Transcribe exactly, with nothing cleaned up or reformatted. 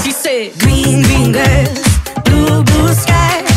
She said, green, green grass, blue, blue sky.